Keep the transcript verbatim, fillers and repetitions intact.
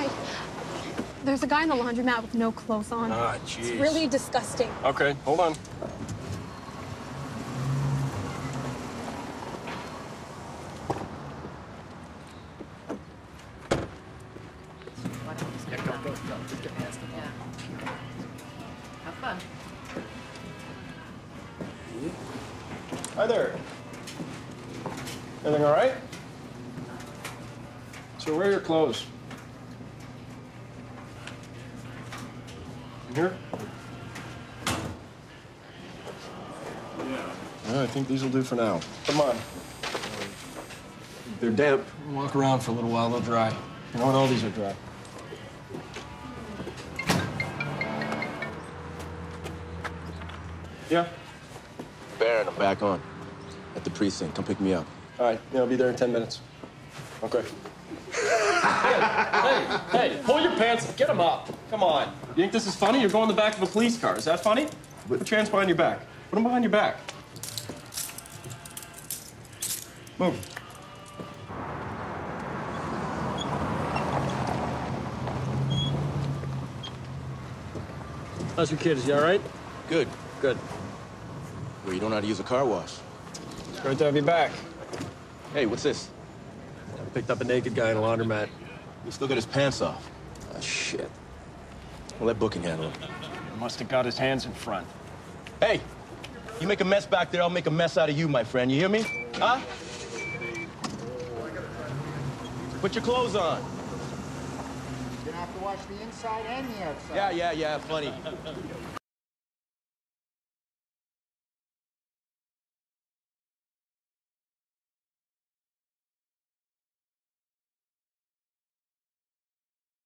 Hi. There's a guy in the laundromat with no clothes on. Ah, jeez. It's really disgusting. Okay, hold on. Yeah, go, go, go. Just get past them. Yeah. Have fun. Hi there. Everything all right? So where are your clothes? In here? Yeah, I think these will do for now. Come on. They're damp. Walk around for a little while, they'll dry. You know what? All these are dry. Yeah? Baron, I'm back on. At the precinct. Come pick me up. All right, yeah, I'll be there in ten minutes. Okay. hey, hey, hey, pull your pants up. Get them up. Come on. You think this is funny? You're going in the back of a police car. Is that funny? Put your hands behind your back. Put them behind your back. Move. How's your kid? Is he all right? Good. Good. Well, you don't know how to use a car wash. It's great to have you back. Hey, what's this? I picked up a naked guy in a laundromat. He still got his pants off. Ah, shit. Well, let booking handle it. He must have got his hands in front. Hey, you make a mess back there, I'll make a mess out of you, my friend. You hear me? Huh? Put your clothes on. You're gonna have to wash the inside and the outside. Yeah, yeah, yeah, funny.